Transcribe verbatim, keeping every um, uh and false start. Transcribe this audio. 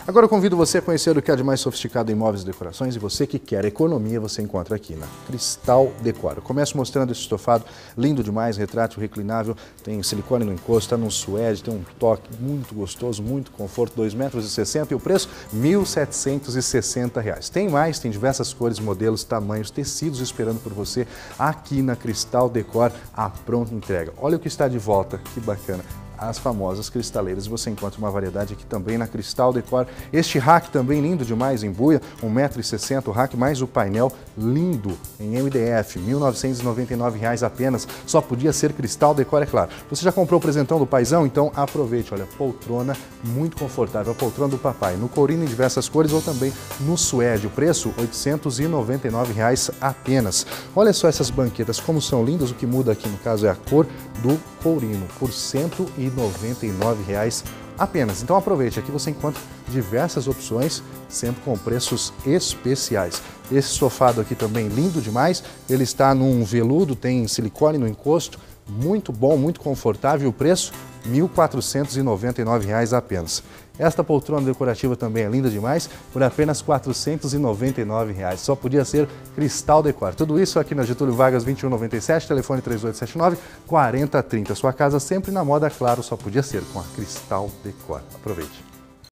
Agora eu convido você a conhecer o que há de mais sofisticado em móveis e decorações, e você que quer economia, você encontra aqui na Cristal Decor. Eu começo mostrando esse estofado lindo demais, retrátil, reclinável, tem silicone no encosto, está num suede, tem um toque muito gostoso, muito conforto, dois metros e sessenta e o preço mil setecentos e sessenta reais. Tem mais, tem diversas cores, modelos, tamanhos, tecidos esperando por você aqui na Cristal Decor, a pronta entrega. Olha o que está de volta, que bacana. As famosas cristaleiras. Você encontra uma variedade aqui também na Cristal Decor. Este rack também lindo demais em buia, um metro e sessenta o rack, mais o painel lindo em M D F, mil novecentos e noventa e nove reais apenas. Só podia ser Cristal Decor, é claro. Você já comprou o presentão do paizão? Então aproveite, olha, poltrona muito confortável, a poltrona do papai, no couro em diversas cores ou também no suede. O preço, oitocentos e noventa e nove reais apenas. Olha só essas banquetas, como são lindas. O que muda aqui, no caso, é a cor do courino, por cento e noventa e nove reais apenas. Então aproveite, aqui você encontra diversas opções, sempre com preços especiais. Esse sofado aqui também lindo demais, ele está num veludo, tem silicone no encosto, muito bom, muito confortável, o preço mil quatrocentos e noventa e nove reais apenas. Esta poltrona decorativa também é linda demais, por apenas quatrocentos e noventa e nove reais. Só podia ser Cristal Decor. Tudo isso aqui na Getúlio Vargas vinte e um noventa e sete, telefone três oito sete nove, quatro zero três zero. Sua casa sempre na moda, claro, só podia ser com a Cristal Decor. Aproveite.